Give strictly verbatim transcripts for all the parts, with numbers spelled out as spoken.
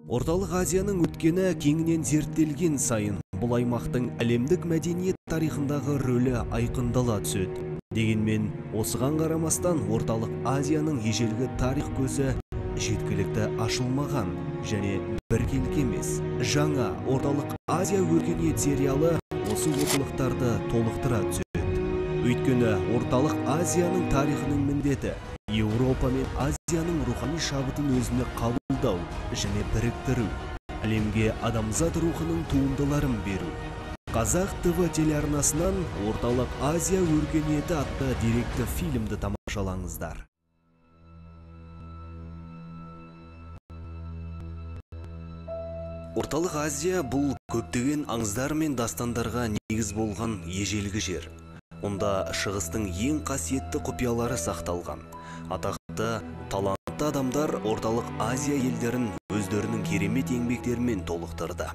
Орталық Азияның өткені кеңінен зерттелген сайын бұл аймақтың әлемдік мәдениет тарихындағы рөлі айқындала түседі. Дегенмен, осыған қарамастан Орталық Азияның ежелгі тарих көзі жеткілікті ашылмаған және біркелкі емес. Жаңа Орталық Азия өркениет сериалы осы олқылықтарды толықтыра түседі. Өйткені Орталық Азияның тарихының міндеті Еуропа мен Азияның рухани шабытын өзіне қабылдау және біріктіру, әлемге адамзат рухының туындыларын беру. Қазақ ТВ телеарнасынан Орталық Азия өркениеті атты деректі фильмді тамашалаңыздар. Орталық Азия бұл көптеген аңыздар мен дастандарға негіз болған ежелгі жер. Онда шығыстың ең қасиетті құпиялары сақталған. Атақты, талантты адамдар Орталық Азия елдерін өздерінің керемет еңбектерімен толықтырды.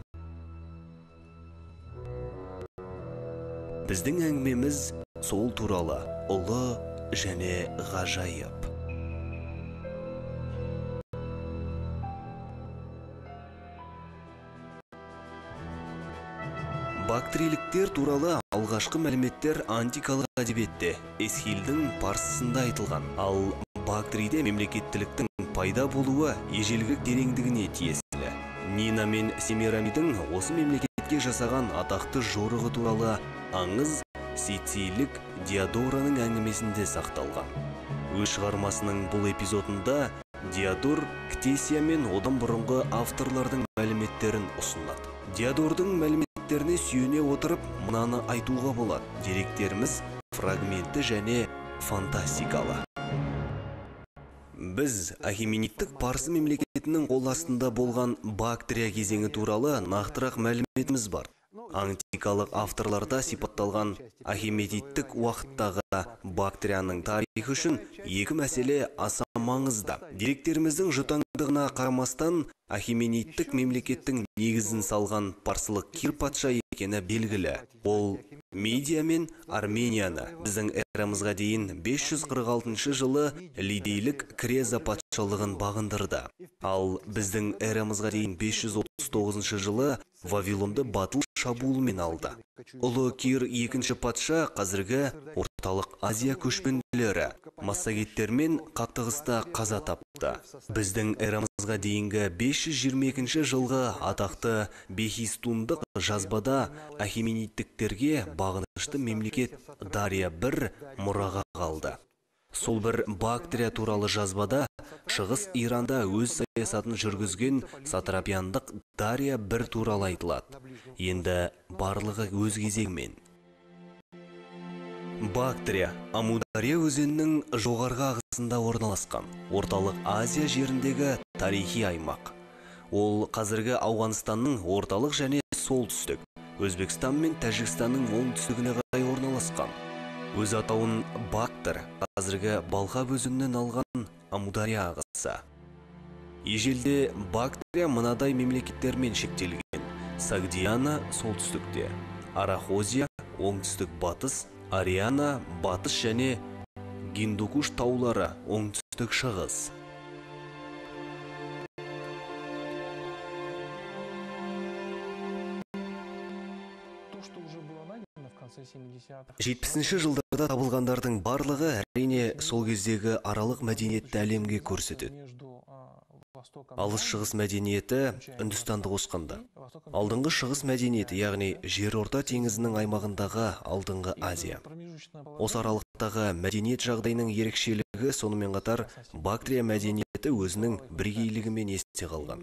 Біздің әңгімеміз сол туралы ұлы және ғажайып. Бактриліктер туралы алғашқы мәліметтер антикалық әдебиетте Эсхилдің парсысында айтылған. Ал Бактриде мемлекеттіліктің пайда болуы ежелгі тереңдігіне тиесілі. Нина мен Семирамидің осы мемлекетке жасаған атақты жорығы туралы аңыз сицилийлік Диодораның әңгімесінде сақталған. Өз шығармасының бұл эпизодында Диодор Ктесия мен одан бұрынғы авторлардың мәліметтерін ұсынады. Диодордың мәліметтеріне сүйене отырып, мынаны айтуға болады. Деректеріміз фрагментті және фантастикалы. Біз Ахемениттік парсы мемлекетінің қол астында болған Бактрия кезеңі туралы нақтырақ мәліметіміз бар. Антикалық авторларда сипатталған Ахемениттік уақыттағы Бактрияның тарихы үшін екі мәселе аса маңызды. Деректеріміздің жұтаңдығына қарамастан, Ахемениттік мемлекеттің негізін салған парсылық Кир патша екені белгілі. Ол Медия мен Арменияны біздің эрамызға дейін бес жүз қырық алтыншы жылы Лидийлік Креза патшалығын бағындырды. Ал біздің эрамызға дейін бес жүз отыз тоғызыншы жылы Вавилонды батыл шабуылмен алды. Ұлы Кир екінші патша қазіргі Орталық Азия көшпенділері массагеттермен қақтығыста қаза тапты. Біздің эрамызға дейінгі бес жүз жиырма екінші жылғы атақты Бехистундық жазбада Ахемениттіктерге бағынышты мемлекет Дария бір мұраға қалды. Сол бір Бактрия туралы жазбада Шығыс Иранда өз саясатын жүргізген сатрапияндық Дария бір туралы айтылады. Енді барлығы өз кезегімен. Бактрия Амудария өзенінің жоғарғы ағысында орналасқан Орталық Азия жеріндегі тарихи аймақ. Ол қазіргі Ауғанстанның орталық және солтүстік, Өзбекстан мен Тәжікстанның оңтүстігіне қарай орналасқан. Өз атауын Бактр қазіргі Балхаб өзенінен алған Амудария ағысы. Ежелде Бактрия мынадай мемлекеттермен шектелген. Сагдиана солтүстікте, Арахозия оңтүстік батыс, Ариана батыс және Гиндукуш таулары оңтүстік шығыс. жетпісінші жылдарда табылғандардың барлығы әрине сол кездегі аралық мәдениетті әлемге көрсетеді. Алыс шығыс мәдениеті Үндістанды қосқанда. Алдыңғы шығыс мәдениеті, яғни Жерорта теңізінің аймағындағы алдыңғы Азия. Осы аралықтағы мәдениет жағдайының ерекшелігі сонымен қатар Бактрия мәдениеті өзінің бірегейлігімен есте қалған.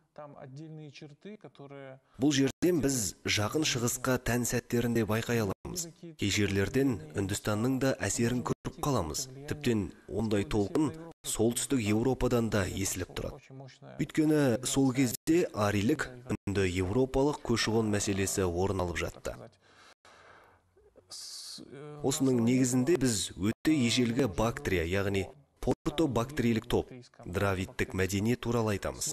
Бұл жерден біз жақын шығысқа тән сәттерінде байқай аламыз. Кей жерлерден Үндістанның да әсерін көріп қаламыз. Тіптен ондай толқын солтүстік Еуропадан да естіліп тұрады. Өйткені сол кезде арилік үнді еуропалық көші-қон мәселесі орын алып жатты. Осының негізінде біз өте ежелгі Бактрия, яғни порто-бактрилік топ, дравидтік мәдениет туралы айтамыз.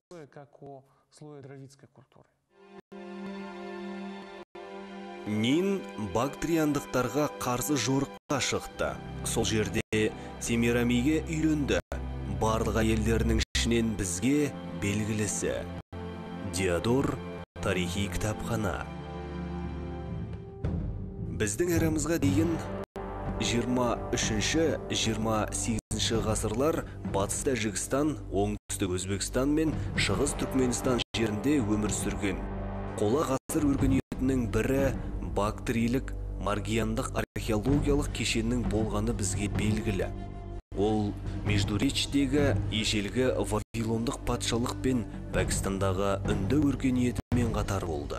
Нин бактриандықтарға қарсы жорыққа шықты. Сол жерде Семирамиге үйленді. Барлық әйелдерінің ішінен бізге белгілісі Диодор тарихи кітапхана. Біздің эрамызға дейін жиырма үшінші жиырма сегізінші ғасырлар батыс Тәжікстан, оңтүстік Өзбекстан мен шығыс Түркменстан жерінде өмір сүрген. Қола ғасыр өркениетінің бірі бактерийлік маргияндық археологиялық кешеннің болғаны бізге белгілі. Ол Междуречьтегі ежелгі Вавилондық патшалық пен Пәкістандағы үнді өркениетімен қатар болды.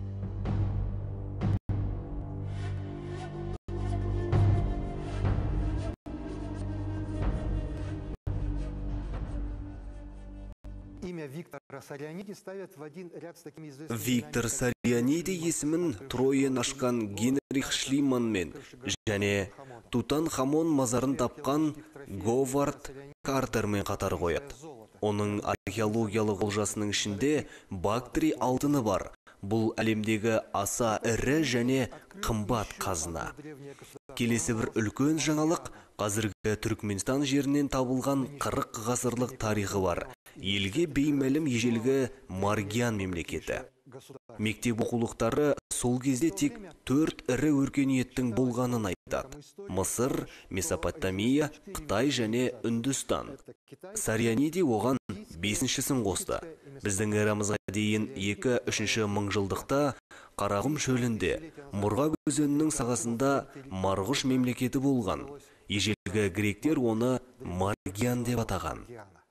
Виктор Сариониди есімін Троен ашқан Генрих Шлиманмен және Тутанхамон мазарын тапқан Говард Картермен қатар қояды. Оның археологиялық олжасының ішінде бактрий алтыны бар. Бұл әлемдегі аса ірі және қымбат қазына. Келесі бір үлкен жаңалық, қазіргі Түркменстан жерінен табылған қырық ғасырлық тарихы бар. Елге беймәлім ежелгі Маргиян мемлекеті. Мектеп оқулықтары сол кезде тек төрт ірі өркениеттің болғанын айтады. Мысыр, Месопотамия, Қытай және Үндістан. Сариониди оған бесіншісін қосты. Біздің эрамызға дейін екі үшінші мыңжылдықта Қарағым шөлінде, Мұрға өзенінің сағасында Марғұш мемлекеті болған. Ежелгі гректер оны Маргиян деп атаған.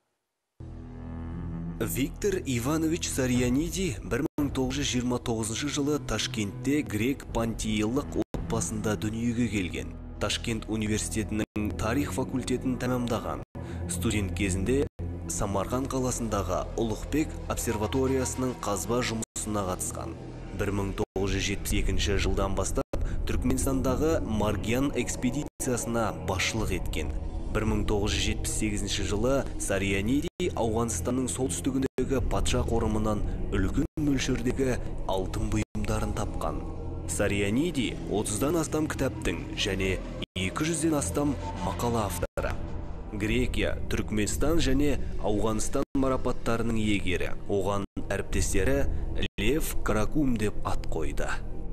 Виктор Иванович Сариониди бір мың тоғыз жүз жиырма тоғызыншы жылы Ташкентте грек пантейлық отбасында дүниеге келген. Ташкент университетінің тарих факультетін тәмамдаған. Студент кезінде Самарқан қаласындағы Ұлықбек обсерваториясының қазба жұмысына қатысқан. бір мың тоғыз жүз жетпіс екінші жылдан бастап Түркменстандағы Маргиян экспедициясына басшылық еткен. бір мың тоғыз жүз жетпіс сегізінші жылы Сариониди Ауғанстанның солтүстігіндегі патша қорымынан үлкен мөлшердегі алтын бұйымдарын тапқан. Сариониди отыздан астам кітаптың және екі жүзден астам мақала авторы. Грекия, Түркменстан және Ауғанстан марапаттарының иегері. Оған әріптестері Лев Каракум деп ат қойды.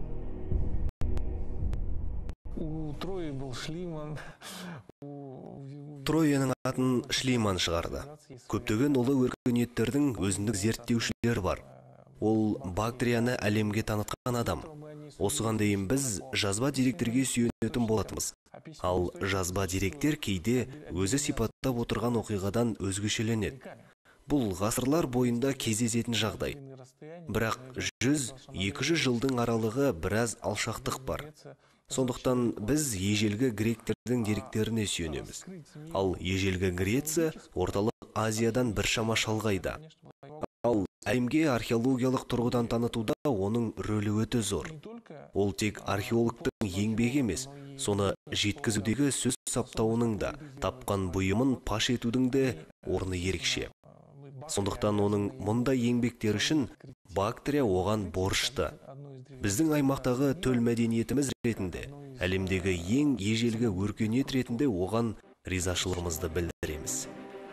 Троенің атын Шлиман шығарды. Көптеген ұлы өркениеттердің өзіндік зерттеушілер бар. Ол бактерияны әлемге танытқан адам. Осыған дейін біз жазба деректерге сүйенетін болатымыз. Ал жазба деректер кейде өзі сипаттап отырған оқиғадан өзгешеленеді. Бұл ғасырлар бойында кездесетін жағдай. Бірақ жүз-екі жүз жылдың аралығы біраз алшақтық бар. Сондықтан біз ежелгі гректердің деректеріне сүйенеміз. Ал ежелгі Греция орталық Азиядан біршама шалғайда. Ал әлемге археологиялық тұрғыдан танытуда оның рөлі өте зор. Ол тек археологтың еңбегі емес, соны жеткізудегі сөз саптауының да, тапқан бұйымын паш етудің де орны ерекше. Сондықтан оның мұндай еңбектер үшін бактерия оған борышты. Біздің аймақтағы төл мәдениетіміз ретінде, әлемдегі ең ежелгі өркениет ретінде оған ризашылығымызды білдіреміз.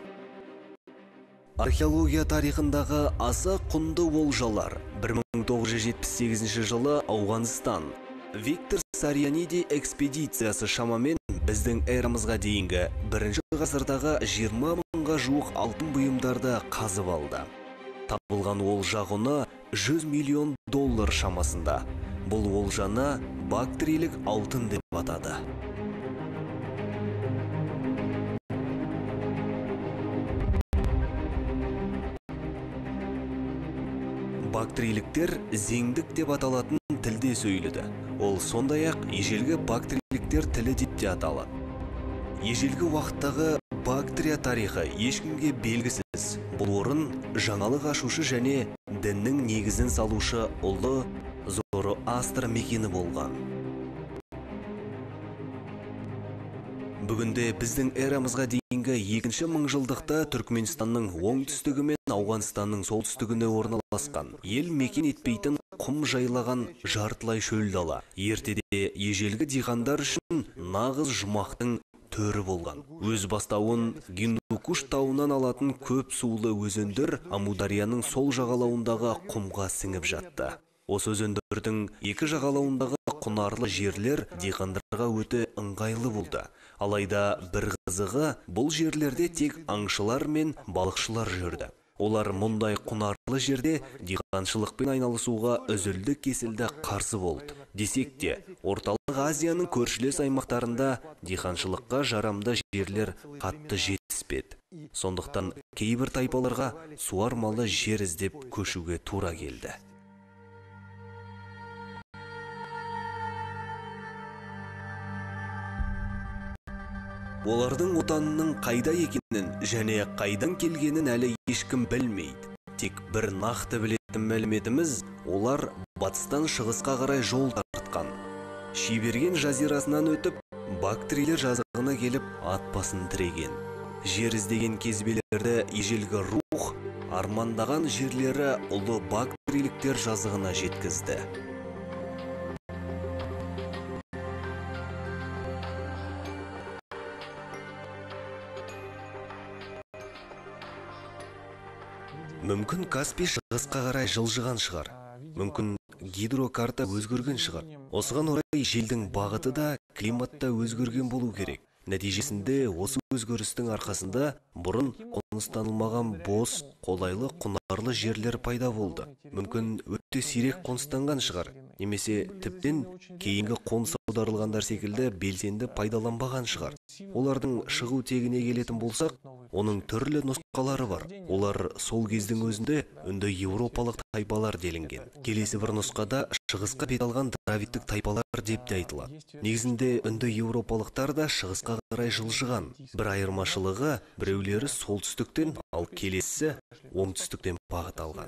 Археология тарихындағы аса құнды олжалар. бір мың тоғыз жүз жетпіс сегізінші жылы Ауғанстан. Виктор Сариониди экспедициясы шамамен біздің эрамызға дейінгі бірінші ғасырдағы жиырма мыңға жуық алтын бұйымдарды қазып алды. Табылған олжа құны жүз миллион доллар шамасында. Бұл олжаны бактерийлік алтын деп атады. Бактерийліктер зеңдік деп аталатын тілде сөйледі. Ол сондай-ақ ежелгі бактерийліктер тілі деп те аталады. Ежелгі уақыттағы бактерия тарихы ешкімге белгісіз. Бұл орын жаңалық ашушы және діннің негізін салушы ұлы Зороастр мекені болған. Бүгінде біздің эрамызға дейінгі екінші мыңжылдықта Түркменстанның оңтүстігі мен Ауғанстанның солтүстігіне орналасқан. Ел мекен етпейтін құм жайлаған жартылай шөл дала. Ертеде ежелгі диқандар үшін нағыз жұмақтың төрі болған. Өз бастауын Гиндукуш тауынан алатын көп сулы өзендер Амударияның сол жағалауындағы құмға сіңіп жатты. Осы өзендердің екі жағалауындағы құнарлы жерлер диқандарға өте ыңғайлы болды. Алайда бір қызығы, бұл жерлерде тек аңшылар мен балықшылар жүрді. Олар мұндай құнарлы жерде диқаншылықпен айналысуға үзілді кесілді қарсы болды. Десек те, Орталық Азияның көршілес аймақтарында диқаншылыққа жарамды жерлер қатты жетіспеді. Сондықтан кейбір тайпаларға суармалы жер іздеп көшуге тура келді. Олардың отанының қайда екенін және қайдан келгенін әлі ешкім білмейді. Тек бір нақты білетін мәліметіміз, олар батыстан шығысқа қарай жол тартқан. Шиберген жазирасынан өтіп, Бактрийлер жазығына келіп ат басын тіреген. Жер іздеген кезбелерді ежелгі рух, армандаған жерлері ұлы Бактриліктер жазығына жеткізді. Мүмкін Каспий шығысқа қарай жылжыған шығар. Мүмкін гидрокарта өзгерген шығар. Осыған орай желдің бағыты да, климатта өзгерген болу керек. Нәтижесінде осы өзгерістің арқасында бұрын қоныстанылмаған бос, қолайлы, құнарлы жерлер пайда болды. Мүмкін өте сирек қоныстанған шығар. Немесе тіптен кейінгі қоныс аударылғандар секілді белсенді пайдаланбаған шығар. Олардың шығу тегіне келетін болсақ, оның түрлі нұсқалары бар. Олар сол кездің өзінде үнді еуропалық тайпалар делінген. Келесі бір нұсқада шығысқа бет алған дравидтік тайпалар деп те айтылады. Негізінде үнді еуропалықтар да шығысқа қарай жылжыған. Бір айырмашылығы, біреулері солтүстіктен, ал келесі оңтүстіктен бағыт алған.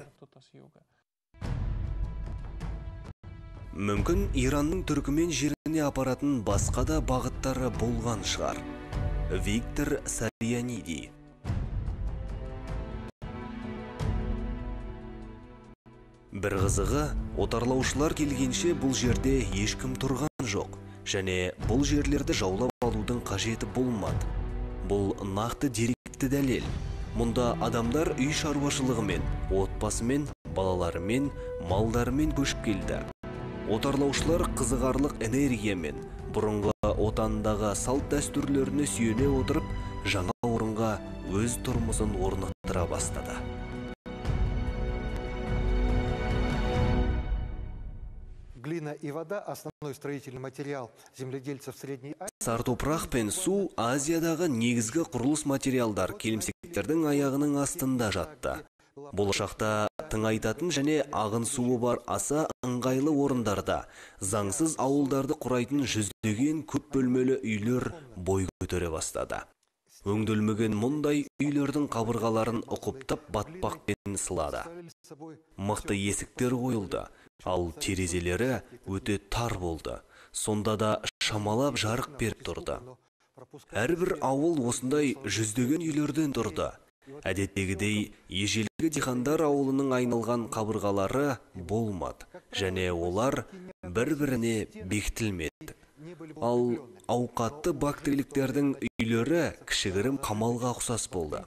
Мүмкін Иранның Түркімен жеріне апаратын басқа да бағыттары болған шығар. Виктор Сарияниди. Бір қызығы, отарлаушылар келгенше бұл жерде ешкім тұрған жоқ, және бұл жерлерді жаулап алудың қажеті болмады. Бұл нақты деректі дәлел. Мұнда адамдар үй шаруашылығымен, отбасымен, балаларымен, малдарымен көшіп келді. Отарлаушылар қызығарлық энергиямен, бұрынғы отандағы салт дәстүрлеріне сүйене отырып, жаңа орынға өз тұрмысын орнықтыра бастады. Глина и вода – основной строительный материал земледельцев Средней Азии. Сар топырақ пен су Азиядағы негізгі құрылыс материалдар келімсектердің аяғының астында жатты. Болашақта тыңайтатын және ағын суы бар аса ыңғайлы орындарда заңсыз ауылдарды құрайтын жүздеген көп бөлмелі үйлер бой көтере бастады. Өңделмеген мұндай үйлердің қабырғаларын ұқыптап батпақпен сылады. Мықты есіктер қойылды, ал терезелері өте тар болды. Сонда да шамалап жарық беріп тұрды. Әрбір ауыл осындай жүздеген үйлерден тұрды. Әдеттегідей, ежелгі диқандар ауылының айналған қабырғалары болмады, және олар бір-біріне бекітілмеді. Ал ауқатты бактриліктердің үйлері кішігірім қамалға ұқсас болды.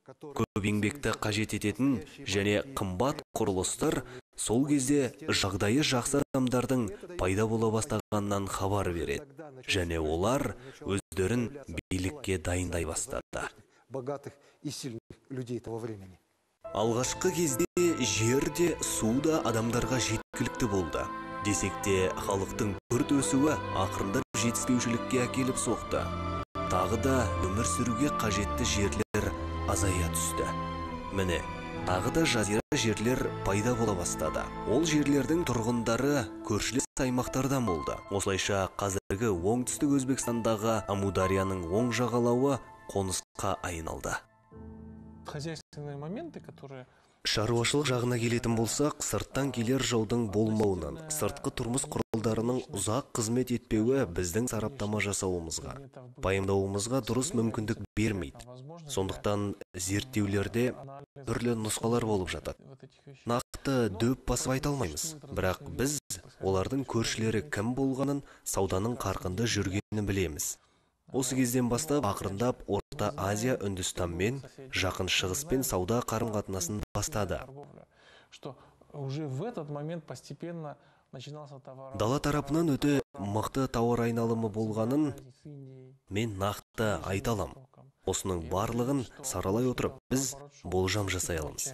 Көп еңбекті қажет ететін және қымбат құрылыстар сол кезде жағдайы жақсы адамдардың пайда бола бастағаннан хабар береді, және олар өздерін билікке дайындай бастады. Богатых и сильных людей того времени. Алғашқы кезде жерде, суда адамдарға жеткілікті болды. Десек те, халықтың күрт өсуі ақырындап жетіспеушілікке әкеліп соқты. Тағы да өмір сүруге қажетті жерлер азая түсті. Міне, тағы да жазира жерлер пайда бола бастады. Ол жерлердің тұрғындары көршілес аймақтардан болды. Осылайша қазіргі оңтүстік Өзбекстандағы Амударияның оң жағалауы қонысқа айналды. Хозяйственные моменты, которые Шаруашылық жағына келетін болсақ, сырттан келер жаудың болмауынан, сыртқы тұрмыс құралдарының ұзақ қызмет етпеуі біздің сараптама жасауымызға, пайымдауымызға дұрыс мүмкіндік бермейді. Сондықтан зерттеулерде түрлі нұсқалар болып жатады. Нақты дөп басып айта алмаймыз, бірақ біз олардың көршілері кім болғанын, сауданың қарқынды жүргенін білеміз. Осы кезден бастап ақырындап Орта Азия Үндістанмен, Жақын Шығыспен сауда қарым-қатынасын бастады. Дала тарапынан өте мықты тауар айналымы болғанын мен нақты айта аламын. Осының барлығын саралай отырып, біз болжам жасай аламыз.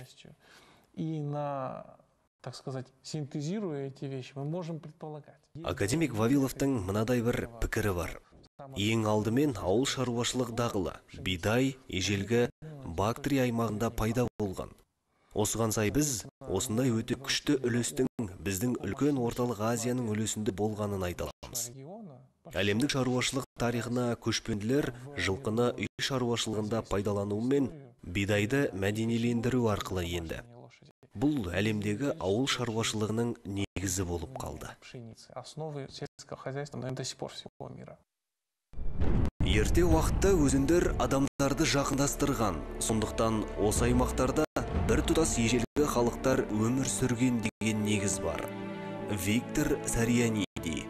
Так сказать, синтезируя эти вещи, мы можем предполагать. Академик Вавиловтың мынадай бір пікірі бар. Ең алдымен ауыл шаруашылық дағылы, бидай, ежелгі Бактрия аймағында пайда болған. Осыған сай біз осындай өте күшті үлестің біздің үлкен орталық Азияның үлесінде болғанын айта аламыз. Әлемдік шаруашылық тарихына көшпенділер жылқыны үй шаруашылығында пайдалануымен бидайды мәденилендіру арқылы енді. Бұл әлемдегі ауыл шаруашылығының негізі болып қалды. Ерте уақытта өзендер адамдарды жақындастырған, сондықтан осы аймақтарда бір тұтас ежелгі халықтар өмір сүрген деген негіз бар. Виктор Сарияниди.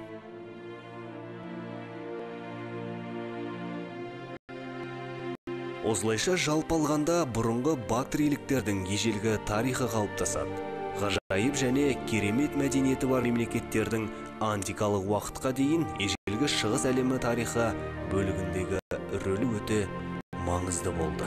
Осылайша жалпы алғанда бұрынғы бактриліктердің ежелгі тарихы қалыптасады. Ғажайып және керемет мәдениеті бар мемлекеттердің антикалық уақытқа дейін ежелгі шығыс әлемі тарихы бөлігіндегі рөлі өте маңызды болды.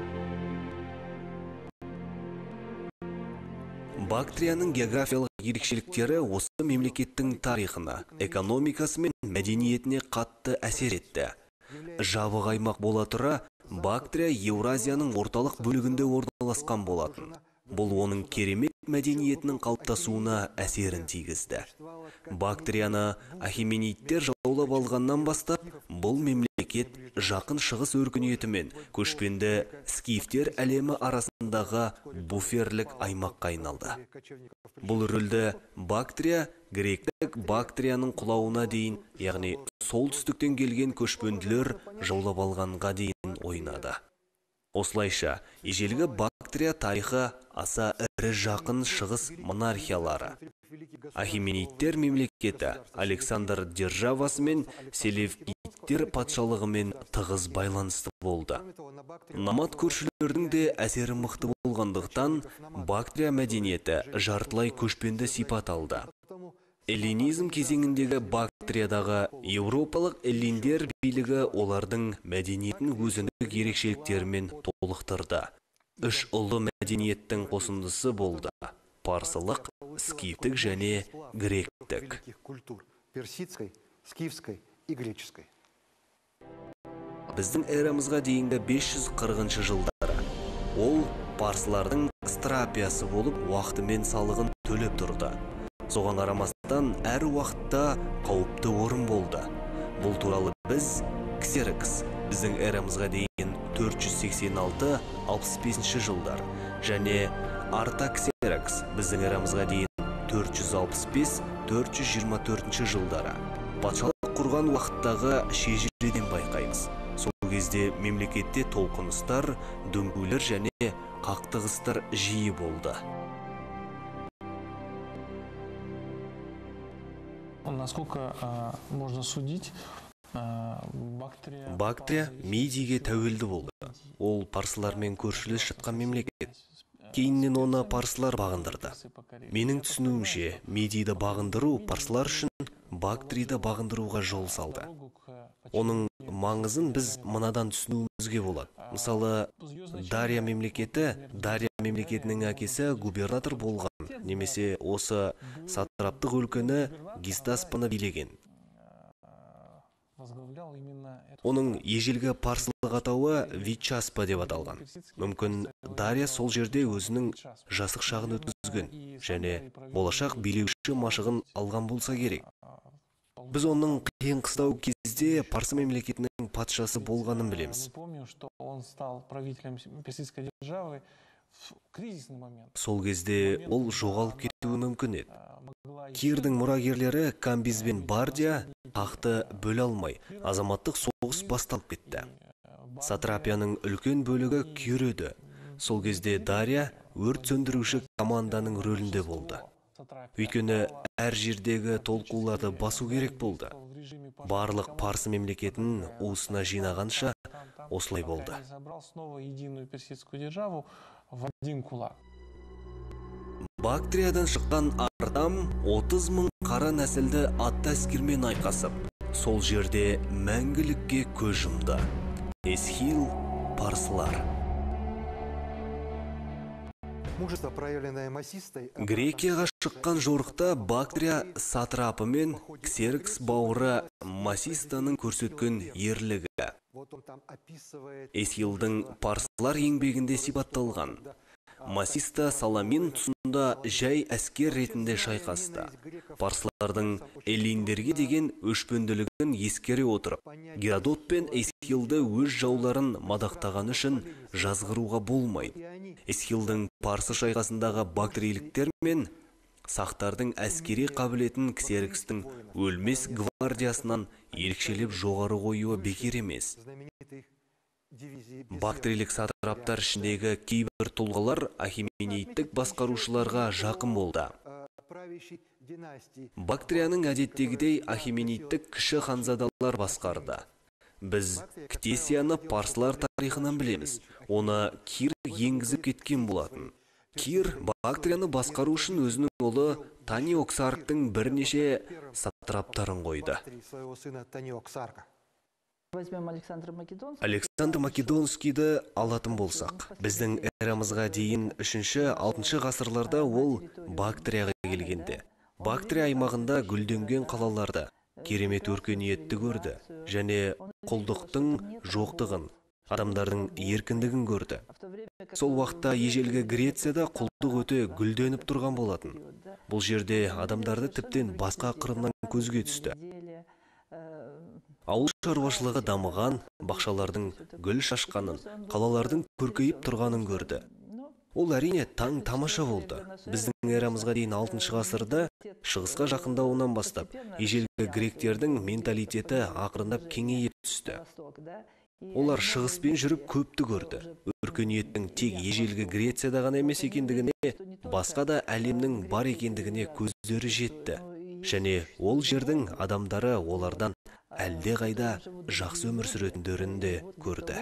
Бактрияның географиялық ерекшеліктері осы мемлекеттің тарихына, экономикасы мен мәдениетіне қатты әсер етті. Жабық аймақ бола тұра, Бактрия Еуразияның орталық бөлігінде орналасқан болатын. Бұл оның керемет мәдениетінің қалыптасуына әсерін тигізді. Бактрияны ахемениттер жаулап алғаннан бастап, бұл мемлекет жақын шығыс өркениетімен көшпенді скифтер әлемі арасындағы буферлік аймаққа айналды. Бұл рөлді Бактрия гректік Бактрияның құлауына дейін, яғни солтүстіктен келген көшпенділер жаулап алғанға дейін ойнады. Осылайша, ежелгі Бактрия тарихы аса ірі жақын шығыс монархиялары. Ахемениттер мемлекеті Александр державасы мен Селевкидтер патшалығымен тығыз байланысты болды. Намат көршілердің де әсері мықты болғандықтан, Бактрия мәдениеті жартылай көшпенді сипат алды. Эллинизм кезеңіндегі Бактриядағы еуропалық эллиндер билігі олардың мәдениетін өзіндік ерекшеліктерімен толықтырды. Үш ұлы мәдениеттің қосындысы болды: парсылық, скифтік және гректік. Біздің эрамызға дейінгі бес жүз қырқыншы жылдары ол парсылардың страпиясы болып уақытымен салығын төлеп тұрды. Соған қарамастан әр уақытта қауіпті орын болды. Бұл туралы біз Ксеркс біздің эрамызға дейін төрт жүз сексен алты — алпыс бесінші жылдар және Артаксеркс біздің эрамызға дейін төрт жүз алпыс бес — төрт жүз жиырма төртінші жылдары патшалық құрған уақыттағы шежіреден байқаймыз. Сол кезде мемлекетте толқыныстар, дүмпулер және қақтығыстар жиі болды. Насколько можно судить, Бактрия Мидийге тәуелді болды. Ол парсылармен көршілес жатқан мемлекет. Кейіннен оны парсылар бағындырды. Менің түсінуімше, Мидийді бағындыру парсылар үшін Бактрияды бағындыруға жол салды. Оның маңызын біз мынадан түсінуімізге болады. Мысалы, Дария мемлекеті, Дария мемлекетінің әкесі губернатор болған, немесе осы сатраптық өлкені Гистаспаны билеген. Оның ежелгі парсылық атауы Вичаспа деп аталған. Мүмкін Дария сол жерде өзінің жасық шағын өткізген және болашақ билеуші машығын алған болса керек. Біз оның қиын қыстау кезде парсы мемлекетінің патшасы болғанын білеміз. Сол кезде ол жоғалып кетуі мүмкін еді. Кирдің мұрагерлері Камбиз бен Бардия тақты бөле алмай, азаматтық соғыс басталып кетті. Сатрапияның үлкен бөлігі күйреді. Сол кезде Дария өрт сөндіруші команданың рөлінде болды. Өйткені әр жердегі толқуларды басу керек болды. барлық парсы мемлекетін уысына жинағанша осылай болды. Собрал снова единую персидскую державу в один кулак. Бактриядан шыққан Ардам отыз мың қара нәсілді атты әскермен айқасып, сол жерде мәңгілікке көз жұмды. Эсхил парсылар. Мужество, проявленное Масистой... Грекияға шыққан жорықта Бактрия сатрапы мен Ксеркс бауыры Масистаның көрсеткен ерлігі Эсхилдің парсылар еңбегінде сипатталған. Масиста Саламин тұсында жай әскер ретінде шайқасты. Парсылардың эллиндерге деген өшпенділігін ескере отырып, Геродот пен Эсхилді өз жауларын мадақтаған үшін жазғыруға болмайды. Эсхилдің парсы шайқасындағы бактриліктер мен сақтардың әскери қабілетін Ксеркстің өлмес гвардиясынан ерекшелеп жоғары қоюы бекер емес. Бактрилік сатраптар ішіндегі кейбір тұлғалар ахименидтік басқарушыларға жақын болды. Бактрияның әдеттегідей ахименидтік кіші ханзадалар басқарды. Біз Ктесияны парсылар тарихынан білеміз. Оны Кир енгізіп кеткен болатын. Кир Бактрияны басқару үшін өзінің ұлы Таниоксарктың бірнеше сатраптарын қойды. Александр Македонскийді алатын болсақ, біздің эрамызға дейін үшінші-алтыншы ғасырларда ол Бактрияға келгенде. Бактрия аймағында гүлденген қалаларды, керемет өркениетті көрді, және құлдықтың жоқтығын, адамдардың еркіндігін көрді. Сол уақытта ежелгі Грецияда құлдық өте гүлденіп тұрған болатын. Бұл жерде адамдарды тіптен басқа қырымнан көзге түсті. Ауыл шаруашылығы дамыған, бақшалардың гүл шашқанын, қалалардың көркейіп тұрғанын көрді. Ол әрине таң тамаша болды. Біздің эрамызға дейін алтыншы ғасырда шығысқа жақындауынан бастап, ежелгі гректердің менталитеті ақырындап кеңейіп түсті. Олар шығыспен жүріп көпті көрді. Өркениеттің тек ежелгі Грецияда ғана емес екендігіне, басқа да әлемнің бар екендігіне көздері жетті. Және ол жердің адамдары олардан әлде қайда жақсы өмір сүретіндерін де көрді.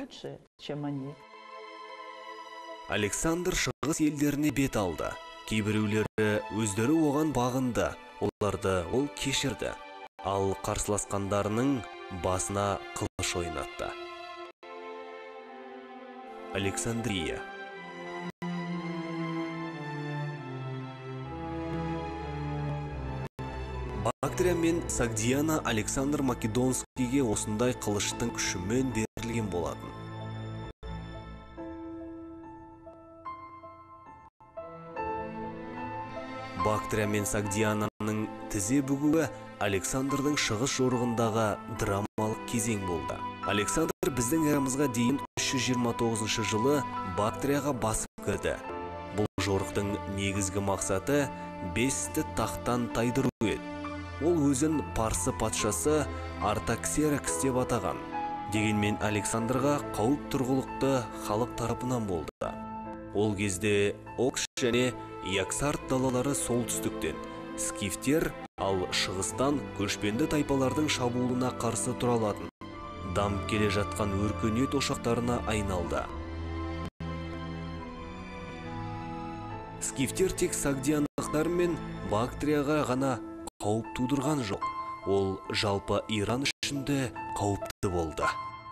Александр шығыс елдеріне бет алды. Кейбіреулері өздері оған бағынды, оларды ол кешірді. Ал қарсыласқандарының басына қылыш ойнатты. Александрия. Бактрия мен Сагдиана Александр Македонскийге осындай қылыштың күшімен берілген болатын. Бактрия мен Сагдиананың тізе бүгуі Александрдың шығыс жорығындағы драмалық кезең болды. Александр біздің эрамызға дейін үш жүз жиырма тоғызыншы жылы Бактрияға басып кірді. Бұл жорықтың негізгі мақсаты бесті тақтан тайдыру еді. Ол өзін парсы патшасы Артаксеркс деп атаған. Дегенмен Александрға қауіп тұрғылықты халық тарапынан болды. Ол кезде Окс және Яксарт далалары солтүстіктен, скифтер ал шығыстан көшпенді тайпалардың шабуылына қарсы тұра алатын. Дамып келе жатқан өркениет ошақтарына айналды. Скифтер тек сагдиандықтар мен Бактрияға ғана қауіп тудырған жоқ. Ол жалпы Иран үшін де қауіпті болды.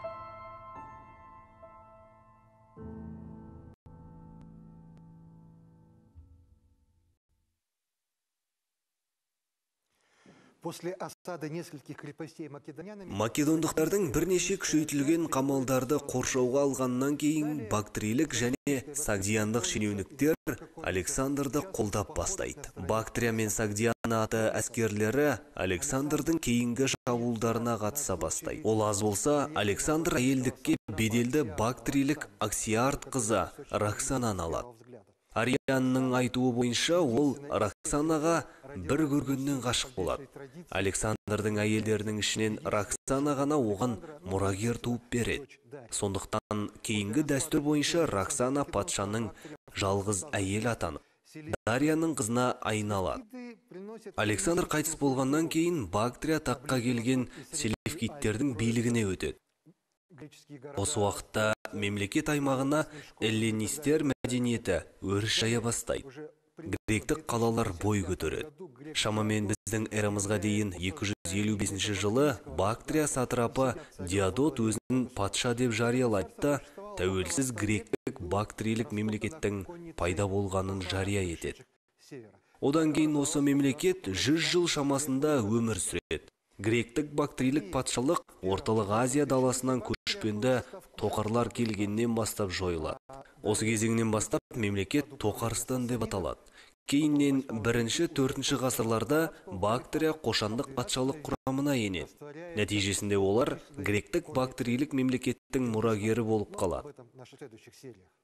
Македондықтардың бірнеше күшейтілген қамалдарды қоршауға алғаннан кейін Бактрилік және Сагдиандық шенеуніктер Александрды қолдап бастайды. Бактрия мен Сагдиана аты әскерлері Александрдың кейінгі шабуылдарына қатыса бастайды. Ол аз болса, Александр әйелдікке беделді Бактрилік Аксиарт қызы Роксананы алады. Арианның айтуы бойынша ол Роксанаға бір көргеннен ғашық болады. Александрдың әйелдерінің ішінен Роксана ғана оған мұрагер туып береді. Сондықтан кейінгі дәстүр бойынша Роксана патшаның жалғыз әйел атанып, Дарияның қызына айналады. Александр қайтыс болғаннан кейін Бактрия таққа келген сельевкидтердің билігіне өтеді. Осы уақытта мемлекет аймағына эллинистер мәдениеті өріс жая бастайды. Гректік қалалар бой көтереді. Шамамен біздің эрамызға дейін екі жүз елу бесінші жылы Бактрия сатрапы Диодот өзін патша деп жариялайды да, тәуелсіз гректік бактрилік мемлекеттің пайда болғанын жария етеді. Одан кейін осы мемлекет жүз жыл шамасында өмір сүреді. Гректік бактрилік патшалық орталық Азия даласынан көшпенді тоқарлар келгеннен бастап жойылады. Осы кезеңнен бастап мемлекет Тоқарстан деп аталады. Кейіннен бірінші төртінші ғасырларда Бактрия қошандық патшалық құрамына енеді. Нәтижесінде олар гректік бактрилік мемлекеттің мұрагері болып қалады.